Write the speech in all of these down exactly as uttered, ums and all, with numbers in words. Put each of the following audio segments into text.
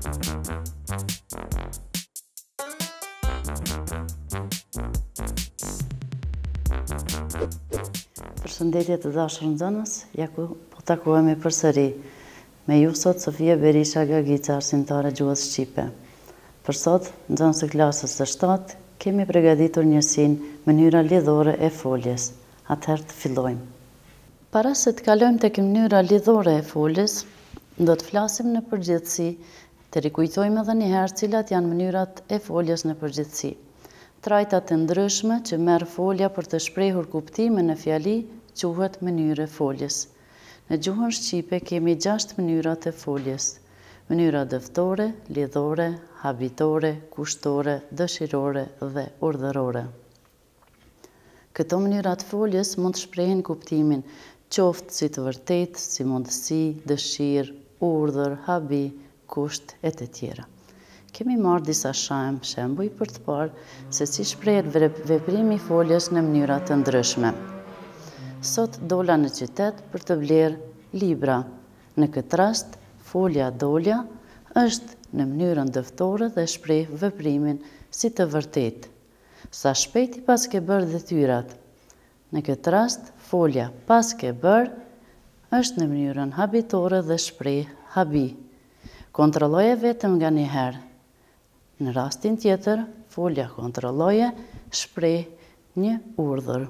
Përshëndetje të dashur nxënës, ja ku po takohemi përsëri. Me ju sot Sofia Berisha Gagica, arsimtare gjuhës shqipe. Për sot, nxënës së klasës së shtatë, kemi përgatitur njësinë mënyra lidhore e foljes. Atëherë të fillojmë. Para se të kalojmë tek mënyra lidhore e foljes, do të flasim në përgjithësi, të rikujtojmë edhe një herë cilat janë mënyrat e foljes në përgjithësi. Trajtat e ndryshme që merr folja për të shprehur kuptime në fjali quhet mënyrë e foljes. Në gjuhën shqipe kemi gjashtë mënyra të foljes: mënyra dëftore, lidhore, habitore, kushtore, dëshirore dhe urdhërore. Këto mënyra të foljes mund të shprehin kuptimin qoftë si të vërtetë, si mundësi, dëshirë, urdhër, habi, kusht e të tjera. Kemi marrë disa shemb, shembuj për të parë se si shprehet veprimi i foljes në mënyra të ndryshme. Sot dola në qytet për të blerë libra. Në këtë rast, folja dolja është në mënyrën dëftore dhe shpreh veprimin si të vërtetë. Sa shpejt i pas ke bërë detyrat. Në këtë rast, folja pas ke bërë është në mënyrën habitore dhe shpreh habi. Kontrolloje vetëm nga një herë. Në rastin tjetër, folja kontrolloje shpreh një urdhër.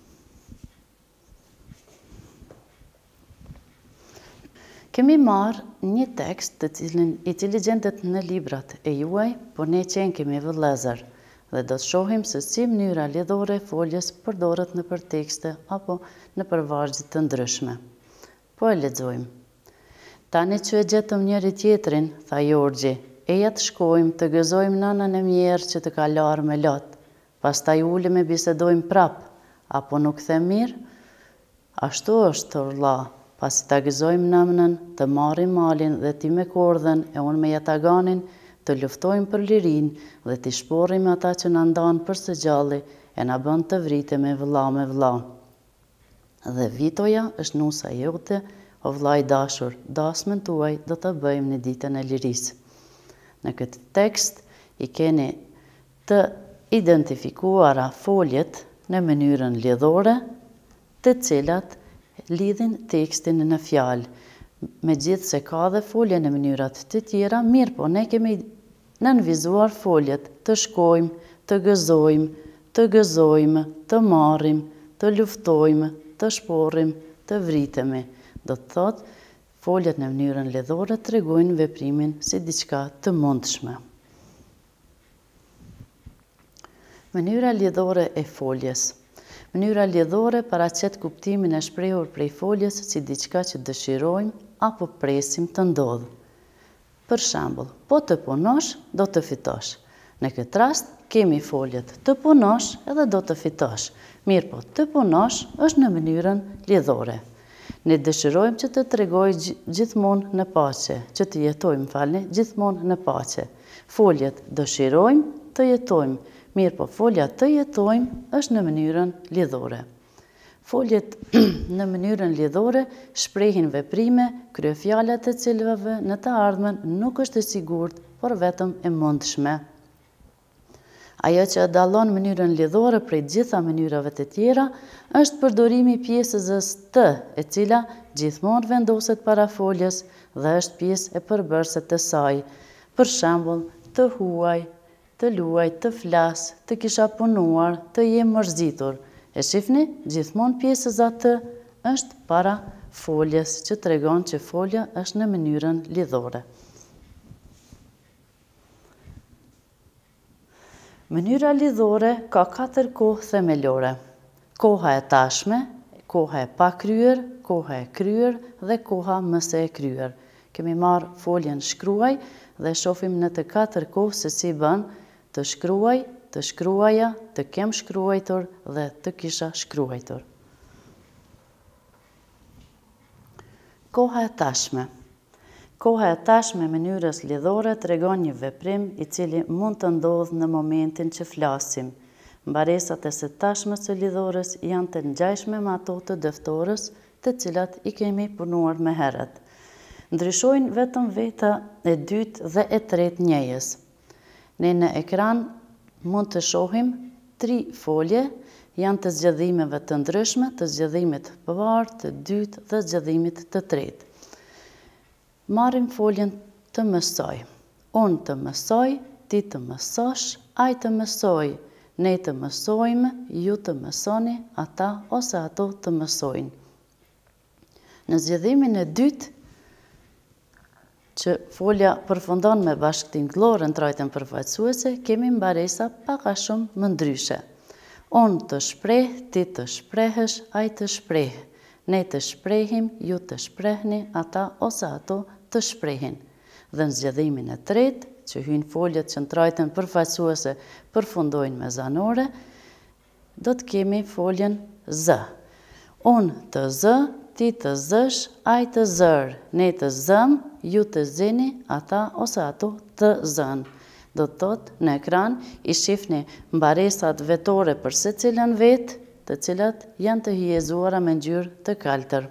Kemi marrë një tekst të cilin i cili gjendet në librat e juaj, por ne qenë kemi vëllezër, dhe do të shohim se si mënyra lidhore e foljes përdoret në për tekste apo në për vargje të ndryshme. Po e lexojmë. Tani që e gjetëm njëri tjetrin, tha Jorgji, eja të shkojmë të gëzojmë nënën e mjerë që të ka larë me lot, pastaj ulem e bisedojmë prap, apo nuk them mirë? Ashtu është, urlla, pasi ta gëzojmë nënën, të marrim malin dhe ti me kordhen e unë me jataganin, të luftojmë për lirin dhe t'i shporrim ata që na ndanë për së gjalli e na bën të vritem me vëlla me vëlla. Dhe Vitoja është nusa jote, o vëlla i dashur, dasmën tuaj do të bëjmë në ditën e lirisë. Në këtë tekst i keni të identifikuara foljet në mënyrën lidhore, të cilat lidhin tekstin në fjalë. Megjithse ka dhe folje në mënyrat të tjera, mirë po ne kemi nënvizuar foljet të shkojmë, të gëzojmë, të gëzojmë, të marrim, të luftojmë, të shporrim, të vritemi. Do të thotë, foljet në mënyrën lidhore tregojnë veprimin si diçka të mundshme. Mënyra lidhore e foljes. Mënyra lidhore paraqet kuptimin e shprehur prej foljes si diçka që dëshirojmë apo presim të ndodhë. Për shembull, po të punosh, do të fitosh. Në këtë rast, kemi foljet të punosh edhe do të fitosh. Mirë po, të punosh është në mënyrën lidhore. Ne dëshirojmë që të tregoj gjithmonë në paqe, që të jetojmë, falni, gjithmonë në paqe. Foljet dëshirojmë të jetojmë, mirë po folja të jetojmë është në mënyrën lidhore. Foljet në mënyrën lidhore shprehin veprime, kryefjalat e cilëve në të ardhmen nuk është e sigurt, por vetëm e mundshme. Ajo që e dallon mënyrën lidhore prej gjitha mënyrave të tjera është përdorimi i pjesës të, e cila gjithmonë vendoset para foljes dhe është pjesë e përbërëse të saj. Për shembull, të huaj, të luaj, të flas, të kisha punuar, të jem mërzitur. E shifni, gjithmonë pjesëza të është para foljes, që tregon që folja është në mënyrën lidhore. Mënyra lidhore ka katër kohë themelore. Koha e tashme, koha e pa kryer, koha e kryer dhe koha mëse e kryer. Kemi marrë foljen shkruaj dhe shohim në të katër kohë se si bën të shkruaj, të shkruaja, të kem shkruajtur dhe të kisha shkruajtur. Koha e tashme. Koha e tashme me mënyrës lidhore tregon një veprim i cili mund të ndodhë në momentin që flasim. Mbaresat e së tashmes së lidhores janë të ngjashme me ato të dëftorës, të cilat i kemi punuar më herët. Ndryshojnë vetëm veta e dytë dhe e tretë njejës. Ne në ekran mund të shohim tri folje, janë të zgjedhimeve të ndryshme, të zgjedhimit të parë, të dytë dhe zgjedhimit të tretë. Marrim foljen të mësoj. Unë të mësoj, ti të mësosh, ai të mësoj, ne të mësojmë, ju të mësoni, ata ose ato të mësojnë. Në zgjedhimin e dytë, që folja përfundon me bashkëtim glorën trajtën përfaqësuese, kemi mbaresa pak a shumë më ndryshe. Unë të shpreh, ti të shprehesh, ai të shpreh. Ne të shprehim, ju të shprehni, ata ose ato të shprehin. Dhe në zgjedhimin e tretë, që hynë foljet që në trajtën përfaqësuese përfundojnë me zanore, do të kemi foljen zë. Unë të zë, ti të zësh, ai të zërë, ne të zëm, ju të zini, ata ose ato të zënë. Do të thotë në ekran i shifni mbaresat vetore për secilën vetë, të cilat janë të hijezuara me ngjyrë të kaltër.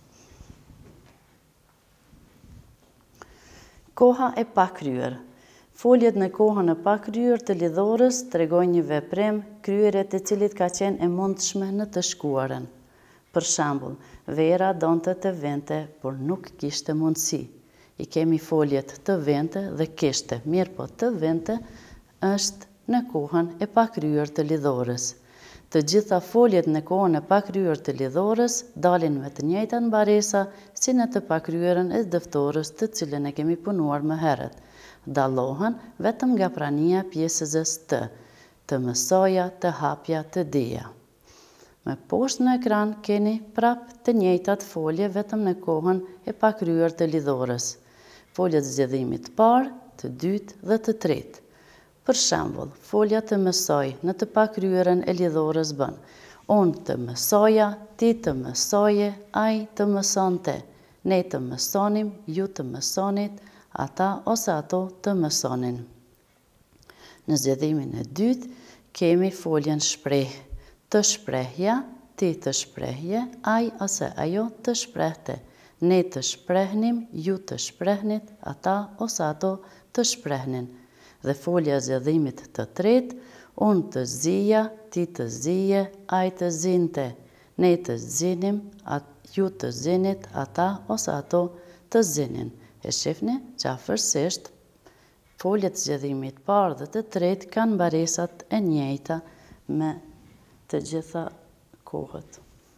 Koha e pakryer. Foljet në kohën e pakryer të lidhorës tregojnë një veprim kryerje të cilit ka qenë e mundshme në të shkuarën. Për shembull, Vera donte të vente, por nuk kishte mundësi. I kemi foljet të vente dhe kishte, mirë po të vente është në kohën e pakryer të lidhorës. Të gjitha foljet në kohën e pakryer të lidhorës dalin me të njëjtat mbaresa si në të pakryerën e dëftorës të cilën e kemi punuar më herët. Dallohen vetëm nga prania pjesëzës të, të mësoja, të hapja, të dija. Me poshtë në ekran keni prap të njëjtat folje vetëm në kohën e pakryer të lidhorës. Foljet zgjedhimit të parë, të dytë dhe të tretë. Për shembull, folja të mësoj në të pakryerën e lidhorës bën: unë të mësoja, ti të mësoje, ai të mësonte, ne të mësonim, ju të mësonit, ata ose ato të mësonin. Në zgjedhimin e dytë kemi foljen shpreh. Të shprehja, ti të shprehje, ai ose ajo të shprehte, ne të shprehnim, ju të shprehnit, ata ose ato të shprehnin. Dhe folja e zgjedhimit të tretë, unë të zija, ti të zije, ai të zinte, ne të zinim, ju të zinit, ata ose ato të zinin. E shifni që afërsisht foljet e zgjedhimit të parë dhe të tretë kanë mbaresat e njëjta me të gjitha kohët.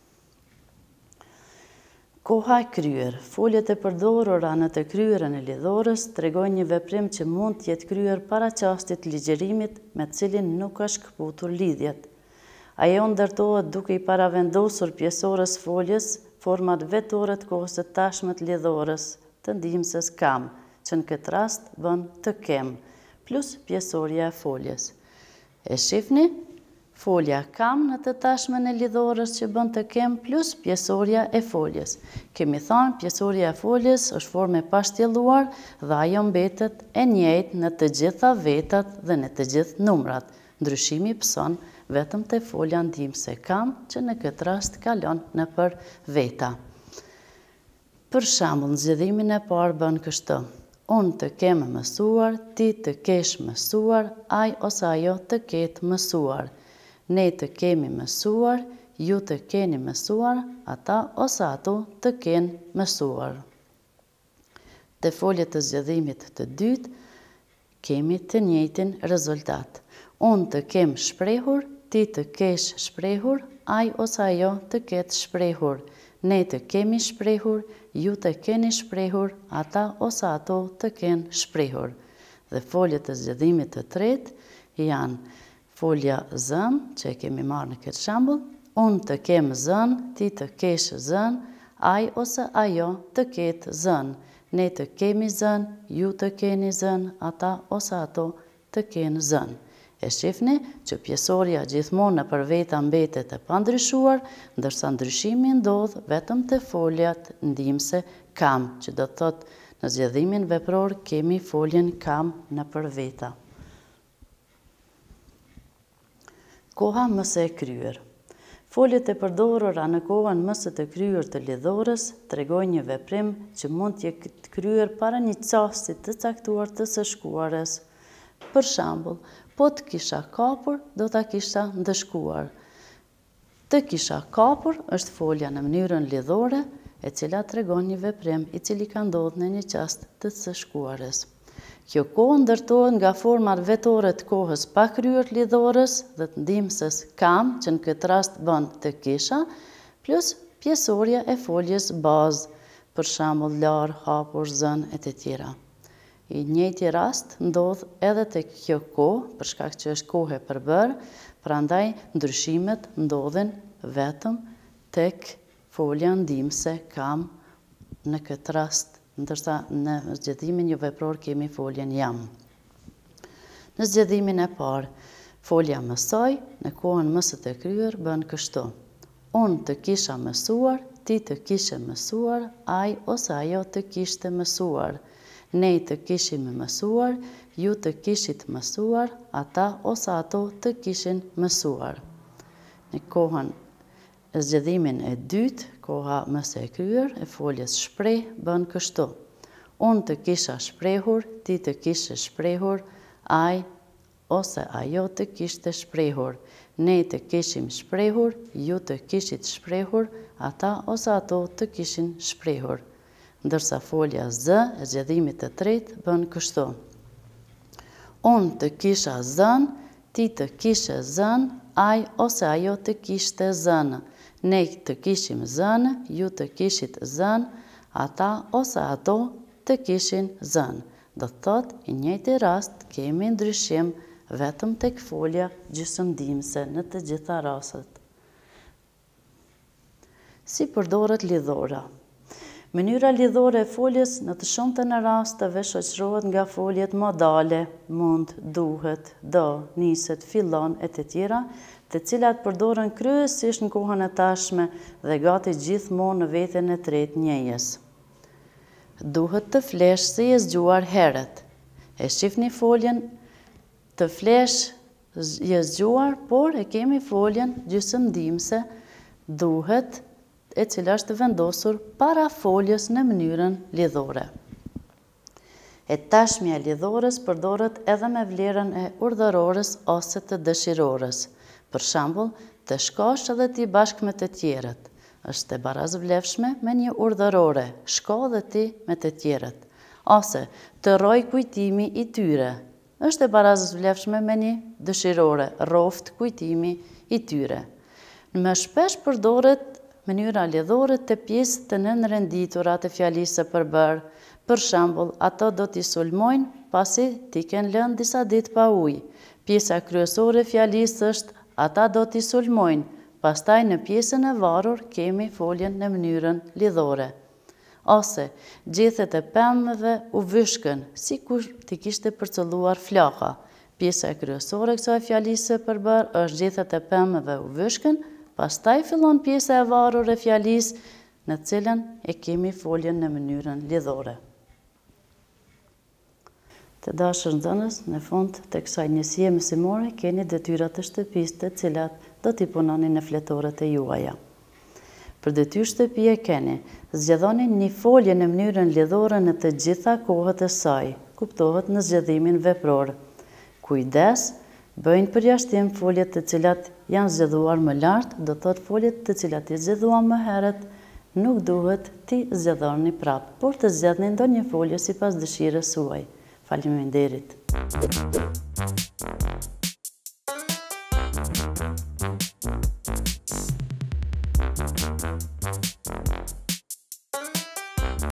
Koha e kryer. Foljet e përdorura në të kryerjen e lidhorës tregojnë një veprim që mund të jetë kryer para çastit ligjërimit me cilin nuk është kputur lidhjet. Ajo ndërtohet duke i paravendosur pjesorës foljes format vetore të kohës së tashme të lidhorës, të ndihmëses kam, që në këtë rast bën të kem, plus pjesoria e foljes. E shifni? Folja kam në të tashmen e lidhorës që bën të kem plus pjesoria e foljes. Kemi thënë pjesoria e foljes është formë e pashtjelluar dhe ajo mbetet e njëjtë në të gjitha vetat dhe në të gjithë numrat. Ndryshimi pëson vetëm te folja ndihmëse kam që në këtë rast kalon në për veta. Për shembull, në zgjedhimin e parë bën kështu: unë të kem mësuar, ti të kesh mësuar, ai ose ajo të ketë mësuar. Ne të kemi mësuar, ju të keni mësuar, ata ose ato të kenë mësuar. Te foljet të zgjedhimit të dytë kemi të njëjtin rezultat. Unë të kem shprehur, ti të kesh shprehur, ai ose ajo të ketë shprehur. Ne të kemi shprehur, ju të keni shprehur, ata ose ato të kenë shprehur. Dhe foljet të zgjedhimit të tretë janë folja zën, që e kemi marrë në këtë shembull, unë të kem zën, ti të kesh zën, ai ose ajo të ketë zën, ne të kemi zën, ju të keni zën, ata ose ato të kenë zën. E shifni që pjesoria gjithmonë në për veta mbetet e pandryshuar, ndërsa ndryshimi ndodh vetëm te foljat ndihmëse kam, që do të thotë në zgjedhimin vepror kemi foljen kam në për veta. Koha mëse e kryer. Foljet e përdorura në kohën më së të kryer të lidhores tregojnë një veprim që mund të jetë kryer para një qasti të caktuar të së shkuarës. Për shembull, po të kisha kapur, do ta kisha ndëshkuar. Të kisha kapur është folja në mënyrën lidhore, e cila tregon një veprim i cili ka ndodhur në një qast të së shkuarës. Kjo kohë ndërtohet nga format vetore të kohës pa kryer lidhores dhe të ndihmëses kam, që në këtë rast bën të kisha, plus pjesoria e foljes bazë, për shembull lar, hapur, zën e të tjera. I njëjti rast ndodh edhe tek kjo kohë, për shkak që është kohë e përbërë, prandaj ndryshimet ndodhin vetëm tek folja ndihmëse kam në këtë rast, ndërsa në zgjedimin jo vepror kemi foljen jam. Në zgjedimin e parë, folja mësoj në kohën më së të kryer bën kështu. Unë të kisha mësuar, ti të kishe mësuar, ai ose ajo të kishte mësuar. Ne të kishim mësuar, ju të kishit mësuar, ata ose ato të kishin mësuar. Në kohën e zgjedimin e dytë, koha më së e kryer e foljes shpreh bën kështu. Unë të kisha shprehur, ti të kishe shprehur, ai ose ajo të kishte shprehur. Ne të kishim shprehur, ju të kishit shprehur, ata ose ato të kishin shprehur. Ndërsa folja z e zgjedimit të tretë bën kështu. Unë të kisha zën, ti të kishe zën, ai ose ajo të kishte zën. Ne të kishim zën, ju të kishit zën, ata ose ato të kishin zën. Do të thotë, i njëjti rast kemi ndryshim vetëm tek folja gjysmëndimëse në të gjitha rastet. Si përdoret lidhora? Mënyra lidhore e foljes në të shumtën e rasteve shoqërohet nga foljet modale, mund, duhet, do, niset, fillon e të tjera, të cilat përdoren kryesisht në kohën e tashme dhe gati gjithmonë në veten e tretë njëjës. Duhet të flesh se je zgjuar herët. E shifni foljen të flesh je zgjuar, por e kemi foljen gjysmëndimëse duhet, e cila është vendosur para foljes në mënyrën lidhore. E tashmja e lidhores përdoret edhe me vlerën e urdhërorës ose të dëshirorës. Për shembull, të shkosh edhe ti bashkë me të tjerët. Është e barazvlefshme me një urdhërore, shko dhe ti me të tjerët. Ose të rroj kujtimi i tyre. Është e barazvlefshme me një dëshirore, roft kujtimi i tyre. Më shpesh përdoret mënyra lidhore të pjesë të nënrenditura të fjalisë së përbërë. Për shembull, ato do t'i sulmojnë pasi t'i kenë lënë disa ditë pa ujë. Pjesa kryesore e fjalisë është ata do t'i sulmojnë. Pastaj në pjesën e varur kemi foljen në mënyrën lidhore. Ose gjethet e pemëve u vyshkën, si kur t'i kishte përcëlluar flaka. Pjesa e kryesore kësaj fjalisë së përbërë është gjethet e pemëve u vyshkën, pastaj fillon pjesa e varur e fjalisë në cilën e kemi foljen në mënyrën lidhore. Të dashur nxënës, në fund të kësaj njësie mësimore keni detyrat të shtëpisë të cilat do t'i punoni në fletoret e juaja. Për detyrë shtëpie keni, zgjedhoni një folje në mënyrën lidhore në të gjitha kohët e saj, kuptohet në zgjedhimin vepror. Kujdes, bëjnë përjashtim foljet të cilat janë zgjedhuar më lart, do thotë foljet të cilat i zgjedhuam më herët, nuk duhet t'i zgjedhoni prapë, por të zgjedhni ndonjë folje sipas dëshirës suaj. Faleminderit.